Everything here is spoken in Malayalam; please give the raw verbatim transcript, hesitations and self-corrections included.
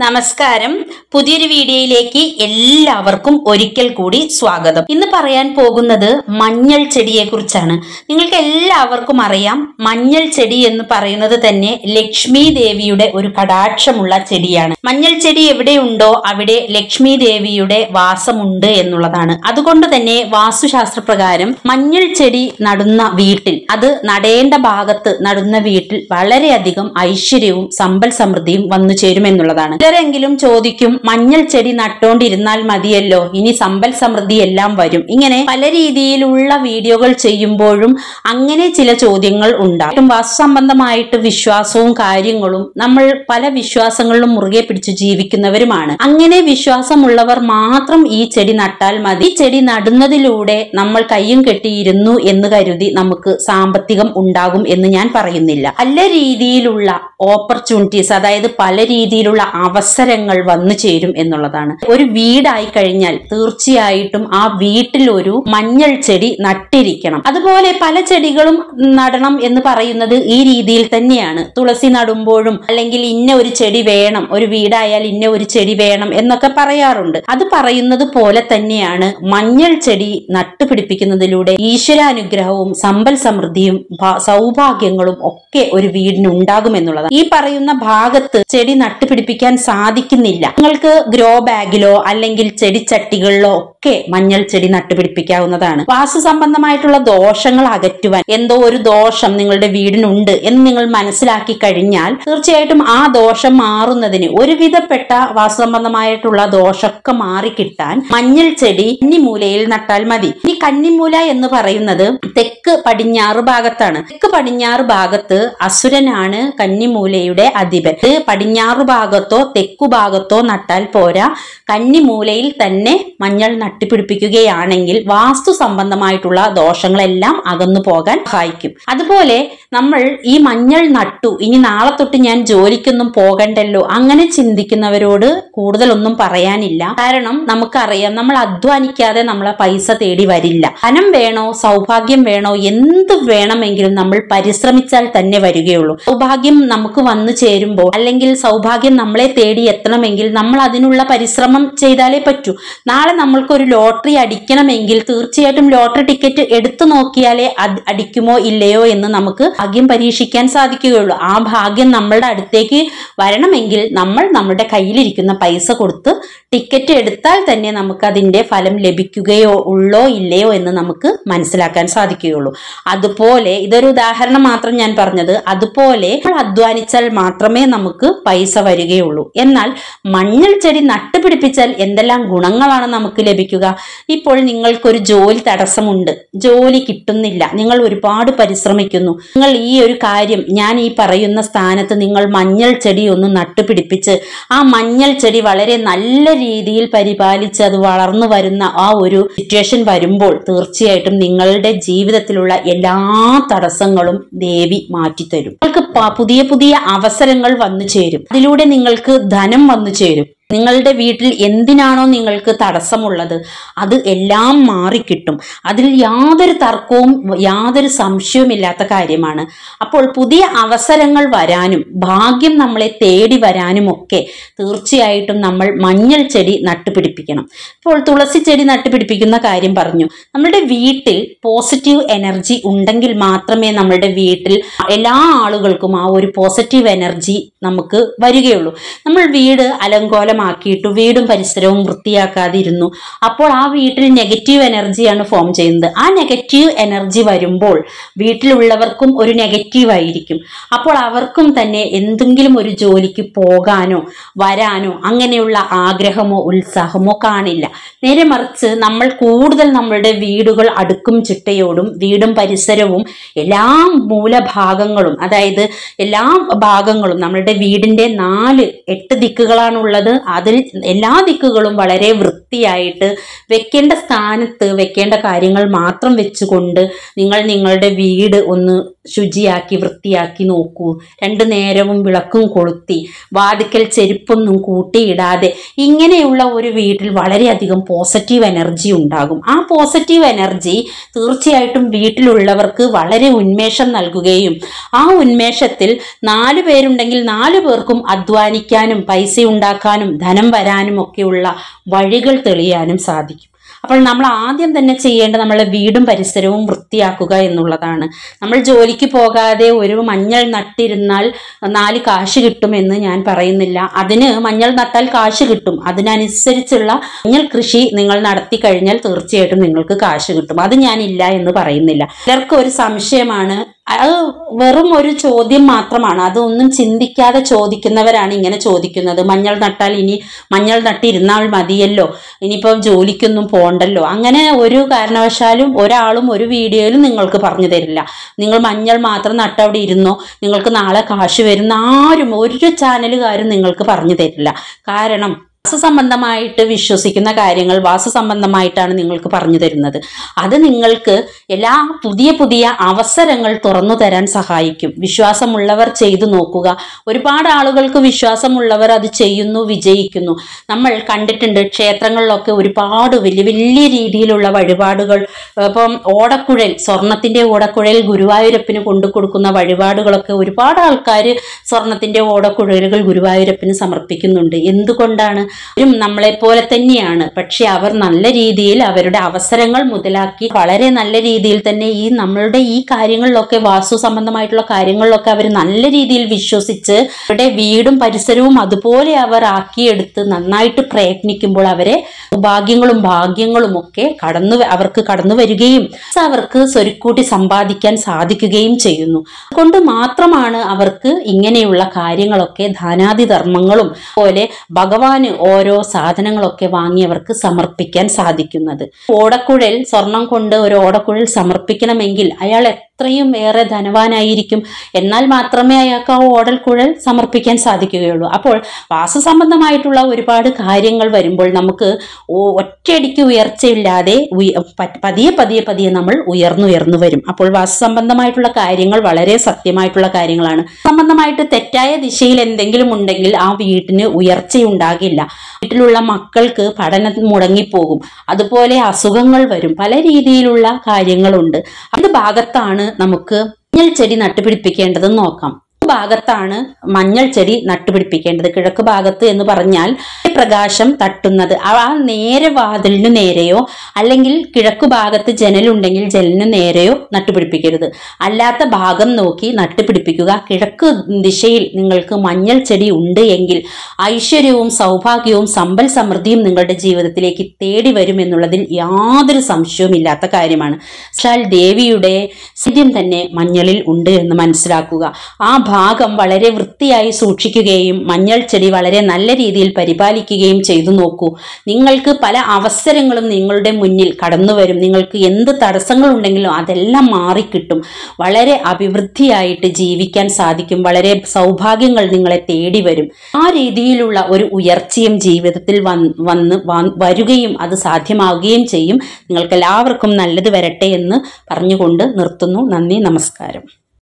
നമസ്കാരം. പുതിയൊരു വീഡിയോയിലേക്ക് എല്ലാവർക്കും ഒരിക്കൽ കൂടി സ്വാഗതം. ഇന്ന് പറയാൻ പോകുന്നത് മഞ്ഞൾ ചെടിയെ കുറിച്ചാണ്. നിങ്ങൾക്ക് എല്ലാവർക്കും അറിയാം, മഞ്ഞൾ ചെടി എന്ന് പറയുന്നത് തന്നെ ലക്ഷ്മി ദേവിയുടെ ഒരു കടാക്ഷമുള്ള ചെടിയാണ്. മഞ്ഞൾ ചെടി എവിടെയുണ്ടോ അവിടെ ലക്ഷ്മി ദേവിയുടെ വാസമുണ്ട് എന്നുള്ളതാണ്. അതുകൊണ്ട് തന്നെ വാസ്തുശാസ്ത്രപ്രകാരം മഞ്ഞൾ ചെടി നടുന്ന വീട്ടിൽ, അത് നടേണ്ട ഭാഗത്ത് നടുന്ന വീട്ടിൽ വളരെയധികം ഐശ്വര്യവും സമ്പൽ സമൃദ്ധിയും വന്നു ചേരുമെന്നുള്ളതാണ്. ചിലരെങ്കിലും ചോദിക്കും, മഞ്ഞൾ ചെടി നട്ടോണ്ടിരുന്നാൽ മതിയല്ലോ, ഇനി സമ്പൽ സമൃദ്ധി എല്ലാം വരും. ഇങ്ങനെ പല രീതിയിലുള്ള വീഡിയോകൾ ചെയ്യുമ്പോഴും അങ്ങനെ ചില ചോദ്യങ്ങൾ ഉണ്ടാകും. വാസ്തു സംബന്ധമായിട്ട് വിശ്വാസവും കാര്യങ്ങളും നമ്മൾ പല വിശ്വാസങ്ങളിലും മുറുകെ പിടിച്ചു ജീവിക്കുന്നവരുമാണ്. അങ്ങനെ വിശ്വാസമുള്ളവർ മാത്രം ഈ ചെടി നട്ടാൽ മതി. ഈ ചെടി നടുന്നതിലൂടെ നമ്മൾ കയ്യും കെട്ടിയിരുന്നു എന്ന് കരുതി നമുക്ക് സാമ്പത്തികം ഉണ്ടാകും എന്ന് ഞാൻ പറയുന്നില്ല. പല രീതിയിലുള്ള ഓപ്പർച്യൂണിറ്റീസ്, അതായത് പല രീതിയിലുള്ള അവസരങ്ങൾ വന്നു ചേരും എന്നുള്ളതാണ്. ഒരു വീടായി കഴിഞ്ഞാൽ തീർച്ചയായിട്ടും ആ വീട്ടിൽ ഒരു മഞ്ഞൾ ചെടി നട്ടിരിക്കണം. അതുപോലെ പല ചെടികളും നടണം എന്ന് പറയുന്നത് ഈ രീതിയിൽ തന്നെയാണ്. തുളസി നടുമ്പോഴും അല്ലെങ്കിൽ ഇന്ന ഒരു ചെടി വേണം, ഒരു വീടായാൽ ഇന്ന ഒരു ചെടി വേണം എന്നൊക്കെ പറയാറുണ്ട്. അത് പറയുന്നത് പോലെ തന്നെയാണ് മഞ്ഞൾ ചെടി നട്ടുപിടിപ്പിക്കുന്നതിലൂടെ ഈശ്വരാനുഗ്രഹവും സമ്പൽ സമൃദ്ധിയും സൗഭാഗ്യങ്ങളും ഒക്കെ ഒരു വീടിന് ഉണ്ടാകും എന്നുള്ളതാണ്. ഈ പറയുന്ന ഭാഗത്ത് ചെടി നട്ടുപിടിപ്പിക്കാൻ സാധിക്കുന്നില്ല. നിങ്ങൾക്ക് ഗ്രോ ബാഗിലോ അല്ലെങ്കിൽ ചെടിച്ചട്ടികളിലോ ഒക്കെ മഞ്ഞൾ ചെടി നട്ടുപിടിപ്പിക്കാവുന്നതാണ്. വാസ്തു സംബന്ധമായിട്ടുള്ള ദോഷങ്ങൾ അകറ്റുവാൻ, എന്തോ ഒരു ദോഷം നിങ്ങളുടെ വീടിനുണ്ട് എന്ന് നിങ്ങൾ മനസ്സിലാക്കി കഴിഞ്ഞാൽ തീർച്ചയായിട്ടും ആ ദോഷം മാറുന്നതിന്, ഒരുവിധപ്പെട്ട വാസ്തു സംബന്ധമായിട്ടുള്ള ദോഷമൊക്കെ മാറിക്കിട്ടാൻ മഞ്ഞൾ ചെടി കന്നിമൂലയിൽ നട്ടാൽ മതി. ഈ കന്നിമൂല എന്ന് പറയുന്നത് തെക്ക് പടിഞ്ഞാറ് ഭാഗത്താണ്. തെക്ക് പടിഞ്ഞാറ് ഭാഗത്ത് അസുരനാണ് കന്നിമൂലയുടെ അധിപൻ. പടിഞ്ഞാറ് ഭാഗത്തോ തെക്കു ഭാഗത്തോ നട്ടാൽ പോരാ, കന്നിമൂലയിൽ തന്നെ മഞ്ഞൾ നട്ടുപിടിപ്പിക്കുകയാണെങ്കിൽ വാസ്തു സംബന്ധമായിട്ടുള്ള ദോഷങ്ങളെല്ലാം അകന്നു പോകാൻ സഹായിക്കും. അതുപോലെ നമ്മൾ ഈ മഞ്ഞൾ നട്ടു, ഇനി നാളെ തൊട്ട് ഞാൻ ജോലിക്കൊന്നും പോകണ്ടല്ലോ, അങ്ങനെ ചിന്തിക്കുന്നവരോട് കൂടുതലൊന്നും പറയാനില്ല. കാരണം നമുക്കറിയാം, നമ്മൾ അധ്വാനിക്കാതെ നമ്മളെ പൈസ തേടി വരില്ല. ധനം വേണോ, സൗഭാഗ്യം വേണോ, എന്ത് വേണമെങ്കിലും നമ്മൾ പരിശ്രമിച്ചാൽ തന്നെ വരികയുള്ളൂ. സൗഭാഗ്യം നമുക്ക് വന്നു ചേരുമ്പോൾ, അല്ലെങ്കിൽ സൗഭാഗ്യം നമ്മളെ തേടി എത്തണമെങ്കിൽ നമ്മൾ അതിനുള്ള പരിശ്രമം ചെയ്താലേ പറ്റൂ. നാളെ നമ്മൾക്ക് ഒരു ലോട്ടറി അടിക്കണമെങ്കിൽ തീർച്ചയായിട്ടും ലോട്ടറി ടിക്കറ്റ് എടുത്തു നോക്കിയാലേ അടിക്കുമോ ഇല്ലയോ എന്ന് നമുക്ക് ഭാഗ്യം പരീക്ഷിക്കാൻ സാധിക്കുകയുള്ളൂ. ആ ഭാഗ്യം നമ്മളുടെ അടുത്തേക്ക് വരണമെങ്കിൽ നമ്മൾ നമ്മുടെ കയ്യിലിരിക്കുന്ന പൈസ കൊടുത്ത് ടിക്കറ്റ് എടുത്താൽ തന്നെ നമുക്ക് അതിന്റെ ഫലം ലഭിക്കുകയോ ഉള്ളോ ഇല്ലയോ എന്ന് നമുക്ക് മനസ്സിലാക്കാൻ സാധിക്കുകയുള്ളൂ. അതുപോലെ, ഇതൊരു ഉദാഹരണം മാത്രം ഞാൻ പറഞ്ഞത്, അതുപോലെ നമ്മൾ അധ്വാനിച്ചാൽ മാത്രമേ നമുക്ക് പൈസ വരികയുള്ളൂ. എന്നാൽ മഞ്ഞൾ ചെടി നട്ടുപിടിപ്പിച്ചാൽ എന്തെല്ലാം ഗുണങ്ങളാണ് നമുക്ക് ലഭിക്കുക? ഇപ്പോൾ നിങ്ങൾക്കൊരു ജോലി തടസ്സമുണ്ട്, ജോലി കിട്ടുന്നില്ല, നിങ്ങൾ ഒരുപാട് പരിശ്രമിക്കുന്നു. നിങ്ങൾ ഈ ഒരു കാര്യം, ഞാൻ ഈ പറയുന്ന സ്ഥാനത്ത് നിങ്ങൾ മഞ്ഞൾ ചെടി ഒന്ന് നട്ടുപിടിപ്പിച്ച് ആ മഞ്ഞൾ ചെടി വളരെ നല്ല രീതിയിൽ പരിപാലിച്ച് അത് വളർന്നു വരുന്ന ആ ഒരു സിറ്റുവേഷൻ വരുമ്പോൾ തീർച്ചയായിട്ടും നിങ്ങളുടെ ജീവിതത്തിലുള്ള എല്ലാ തടസ്സങ്ങളും ദേവി മാറ്റിത്തരും. നിങ്ങൾക്ക് പുതിയ പുതിയ അവസരങ്ങൾ വന്നു ചേരും. അതിലൂടെ നിങ്ങൾക്ക് ധനം വന്നു ചേരും. നിങ്ങളുടെ വീട്ടിൽ എന്തിനാണോ നിങ്ങൾക്ക് തടസ്സമുള്ളത് അത് എല്ലാം മാറിക്കിട്ടും. അതിൽ യാതൊരു തർക്കവും യാതൊരു സംശയവുമില്ലാത്ത കാര്യമാണ്. അപ്പോൾ പുതിയ അവസരങ്ങൾ വരാനും ഭാഗ്യം നമ്മളെ തേടി വരാനും ഒക്കെ തീർച്ചയായിട്ടും നമ്മൾ മഞ്ഞൾ ചെടി നട്ടുപിടിപ്പിക്കണം. ഇപ്പോൾ തുളസി ചെടി നട്ടുപിടിപ്പിക്കുന്ന കാര്യം പറഞ്ഞു. നമ്മുടെ വീട്ടിൽ പോസിറ്റീവ് എനർജി ഉണ്ടെങ്കിൽ മാത്രമേ നമ്മുടെ വീട്ടിൽ എല്ലാ ആളുകൾക്കും ആ ഒരു പോസിറ്റീവ് എനർജി നമുക്ക് വരികയുള്ളൂ. നമ്മൾ വീട് അലങ്കോലം ആക്കിയിട്ടു വീടും പരിസരവും വൃത്തിയാക്കാതിരുന്നു, അപ്പോൾ ആ വീട്ടിൽ നെഗറ്റീവ് എനർജിയാണ് ഫോം ചെയ്യുന്നത്. ആ നെഗറ്റീവ് എനർജി വരുമ്പോൾ വീട്ടിലുള്ളവർക്കും ഒരു നെഗറ്റീവ് ആയിരിക്കും. അപ്പോൾ അവർക്കും തന്നെ എന്തെങ്കിലും ഒരു ജോലിക്ക് പോകാനോ വരാനോ അങ്ങനെയുള്ള ആഗ്രഹമോ ഉത്സാഹമോ കാണില്ല. നേരെ മറിച്ച് നമ്മൾ കൂടുതൽ നമ്മളുടെ വീടുകൾ അടുക്കും ചിട്ടയോടും വീടും പരിസരവും എല്ലാ മൂലഭാഗങ്ങളും, അതായത് എല്ലാ ഭാഗങ്ങളും, നമ്മളുടെ വീടിന്റെ നാല് എട്ട് ദിക്കുകളാണുള്ളത്. ആ അതിൽ എല്ലാ ദിക്കുകളും വളരെ വൃത്തിയായിട്ട് വെക്കേണ്ട സ്ഥാനത്ത് വെക്കേണ്ട കാര്യങ്ങൾ മാത്രം വെച്ചുകൊണ്ട് നിങ്ങൾ നിങ്ങളുടെ വീട് ഒന്ന് ശുചിയാക്കി വൃത്തിയാക്കി നോക്കൂ. രണ്ടു നേരവും വിളക്കും കൊളുത്തി വാതിക്കൽ ചെരുപ്പൊന്നും കൂട്ടിയിടാതെ ഇങ്ങനെയുള്ള ഒരു വീട്ടിൽ വളരെയധികം പോസിറ്റീവ് എനർജി ഉണ്ടാകും. ആ പോസിറ്റീവ് എനർജി തീർച്ചയായിട്ടും വീട്ടിലുള്ളവർക്ക് വളരെ ഉന്മേഷം നൽകുകയും ആ ഉന്മേഷത്തിൽ നാലു പേരുണ്ടെങ്കിൽ നാലു പേർക്കും അധ്വാനിക്കാനും പൈസ ഉണ്ടാക്കാനും ധനം വരാനും ഒക്കെയുള്ള വഴികൾ തെളിയാനും സാധിക്കും. അപ്പോൾ നമ്മൾ ആദ്യം തന്നെ ചെയ്യേണ്ടത് നമ്മളെ വീടും പരിസരവും വൃത്തിയാക്കുക എന്നുള്ളതാണ്. നമ്മൾ ജോലിക്ക് പോകാതെ ഒരു മഞ്ഞൾ നട്ടിരുന്നാൽ നാല് കാശ് കിട്ടുമെന്ന് ഞാൻ പറയുന്നില്ല. അതിന് മഞ്ഞൾ നട്ടാൽ കാശ് കിട്ടും. അതിനനുസരിച്ചുള്ള മഞ്ഞൾ കൃഷി നിങ്ങൾ നടത്തി കഴിഞ്ഞാൽ തീർച്ചയായിട്ടും നിങ്ങൾക്ക് കാശ് കിട്ടും. അത് ഞാനില്ല എന്ന് പറയുന്നില്ല. ചിലർക്ക് ഒരു സംശയമാണ്, അത് വെറും ഒരു ചോദ്യം മാത്രമാണ്. അതൊന്നും ചിന്തിക്കാതെ ചോദിക്കുന്നവരാണ് ഇങ്ങനെ ചോദിക്കുന്നത്. മഞ്ഞൾ നട്ടാൽ ഇനി മഞ്ഞൾ നട്ടിരുന്നാൽ മതിയല്ലോ, ഇനിയിപ്പം ജോലിക്കൊന്നും പോകണ്ടല്ലോ. അങ്ങനെ ഒരു കാരണവശാലും ഒരാളും ഒരു വീഡിയോയിലും നിങ്ങൾക്ക് പറഞ്ഞു തരില്ല. നിങ്ങൾ മഞ്ഞൾ മാത്രം നട്ടവിടെ ഇരുന്നോ, നിങ്ങൾക്ക് നാളെ കാശ് വരുന്ന ആരും ഒരു ചാനലുകാരും നിങ്ങൾക്ക് പറഞ്ഞു തരില്ല. കാരണം വാസ്തുസംബന്ധമായിട്ട് വിശ്വസിക്കുന്ന കാര്യങ്ങൾ വാസ്തുസംബന്ധമായിട്ടാണ് നിങ്ങൾക്ക് പറഞ്ഞു തരുന്നത്. അത് നിങ്ങൾക്ക് എല്ലാ പുതിയ പുതിയ അവസരങ്ങൾ തുറന്നു തരാൻ സഹായിക്കും. വിശ്വാസമുള്ളവർ ചെയ്തു നോക്കുക. ഒരുപാട് ആളുകൾക്ക് വിശ്വാസമുള്ളവർ അത് ചെയ്യുന്നു, വിജയിക്കുന്നു. നമ്മൾ കണ്ടിട്ടുണ്ട് ക്ഷേത്രങ്ങളിലൊക്കെ ഒരുപാട് വലിയ വലിയ രീതിയിലുള്ള വഴിപാടുകൾ. ഇപ്പം ഓടക്കുഴൽ, സ്വർണത്തിന്റെ ഓടക്കുഴൽ ഗുരുവായൂരപ്പന് കൊണ്ടു കൊടുക്കുന്ന വഴിപാടുകളൊക്കെ ഒരുപാട് ആൾക്കാർ സ്വർണത്തിന്റെ ഓടക്കുഴലുകൾ ഗുരുവായൂരപ്പന് സമർപ്പിക്കുന്നുണ്ട്. എന്തുകൊണ്ടാണ്? അവരും നമ്മളെ പോലെ തന്നെയാണ്. പക്ഷെ അവർ നല്ല രീതിയിൽ അവരുടെ അവസരങ്ങൾ മുതലാക്കി വളരെ നല്ല രീതിയിൽ തന്നെ ഈ നമ്മളുടെ ഈ കാര്യങ്ങളിലൊക്കെ വാസ്തു സംബന്ധമായിട്ടുള്ള കാര്യങ്ങളിലൊക്കെ അവർ നല്ല രീതിയിൽ വിശ്വസിച്ച് അവരുടെ വീടും പരിസരവും അതുപോലെ അവർ ആക്കിയെടുത്ത് നന്നായിട്ട് പ്രയത്നിക്കുമ്പോൾ അവരെ ഭാഗ്യങ്ങളും ഭാഗ്യങ്ങളും ഒക്കെ കടന്നു അവർക്ക് കടന്നു വരികയും അവർക്ക് സ്വരുക്കൂട്ടി സമ്പാദിക്കാൻ സാധിക്കുകയും ചെയ്യുന്നു. അതുകൊണ്ട് മാത്രമാണ് അവർക്ക് ഇങ്ങനെയുള്ള കാര്യങ്ങളൊക്കെ ദാനാദി ധർമ്മങ്ങളും പോലെ ഭഗവാന് ഓരോ സാധനങ്ങളൊക്കെ വാങ്ങി അവർക്ക് സമർപ്പിക്കാൻ സാധിക്കുന്നത്. ഓടക്കുഴൽ സ്വർണം കൊണ്ട് ഒരു ഓടക്കുഴൽ സമർപ്പിക്കണമെങ്കിൽ അയാൾ എത്രയും ഏറെ ധനവാനായിരിക്കും. എന്നാൽ മാത്രമേ അയാൾക്ക് ആ ഓടൽക്കുഴൽ സമർപ്പിക്കാൻ സാധിക്കുകയുള്ളൂ. അപ്പോൾ വാസ്തു സംബന്ധമായിട്ടുള്ള ഒരുപാട് കാര്യങ്ങൾ വരുമ്പോൾ നമുക്ക് ഒറ്റയടിക്ക് ഉയർച്ചയില്ലാതെ പതിയെ പതിയെ പതിയെ നമ്മൾ ഉയർന്നുയർന്നു വരും. അപ്പോൾ വാസ്തു സംബന്ധമായിട്ടുള്ള കാര്യങ്ങൾ വളരെ സത്യമായിട്ടുള്ള കാര്യങ്ങളാണ്. സംബന്ധമായിട്ട് തെറ്റായ ദിശയിൽ എന്തെങ്കിലും ഉണ്ടെങ്കിൽ ആ വീട്ടിന് ഉയർച്ചയുണ്ടാകില്ല. വീട്ടിലുള്ള മക്കൾക്ക് പഠനം മുടങ്ങിപ്പോകും. അതുപോലെ അസുഖങ്ങൾ വരും. പല രീതിയിലുള്ള കാര്യങ്ങളുണ്ട്. അത് ഭാഗത്താണ് നമുക്ക് മഞ്ഞൾ ചെടി നട്ടുപിടിപ്പിക്കേണ്ടതെന്ന് നോക്കാം. ഭാഗത്താണ് മഞ്ഞൾ ചെടി നട്ടുപിടിപ്പിക്കേണ്ടത്. കിഴക്ക് ഭാഗത്ത് എന്ന് പറഞ്ഞാൽ പ്രകാശം തട്ടുന്നത് ആ നേരെ വാതിലിനു നേരെയോ അല്ലെങ്കിൽ കിഴക്കു ഭാഗത്ത് ജനലുണ്ടെങ്കിൽ ജനലിനു നേരെയോ നട്ടുപിടിപ്പിക്കരുത്. അല്ലാത്ത ഭാഗം നോക്കി നട്ടുപിടിപ്പിക്കുക. കിഴക്ക് ദിശയിൽ നിങ്ങൾക്ക് മഞ്ഞൾ ചെടി ഉണ്ട് എങ്കിൽ ഐശ്വര്യവും സൗഭാഗ്യവും സമ്പൽ സമൃദ്ധിയും നിങ്ങളുടെ ജീവിതത്തിലേക്ക് തേടി വരും എന്നുള്ളതിൽ യാതൊരു സംശയവും ഇല്ലാത്ത കാര്യമാണ്. സാക്ഷാൽ ദേവിയുടെ സാന്നിധ്യം തന്നെ മഞ്ഞളിൽ ഉണ്ട് എന്ന് മനസ്സിലാക്കുക. ആ ഭാഗം വളരെ വൃത്തിയായി സൂക്ഷിക്കുകയും മഞ്ഞൾ ചെടി വളരെ നല്ല രീതിയിൽ പരിപാലിക്കുകയും ചെയ്തു നോക്കൂ. നിങ്ങൾക്ക് പല അവസരങ്ങളും നിങ്ങളുടെ മുന്നിൽ കടന്നു വരും. നിങ്ങൾക്ക് എന്ത് തടസ്സങ്ങളുണ്ടെങ്കിലും അതെല്ലാം മാറിക്കിട്ടും. വളരെ അഭിവൃദ്ധിയായിട്ട് ജീവിക്കാൻ സാധിക്കും. വളരെ സൗഭാഗ്യങ്ങൾ നിങ്ങളെ തേടി വരും. ആ രീതിയിലുള്ള ഒരു ഉയർച്ചയും ജീവിതത്തിൽ വന്ന് വരികയും അത് സാധ്യമാവുകയും ചെയ്യും. നിങ്ങൾക്ക് എല്ലാവർക്കും നല്ലത് വരട്ടെ എന്ന് പറഞ്ഞുകൊണ്ട് നിർത്തുന്നു. നന്ദി, നമസ്കാരം.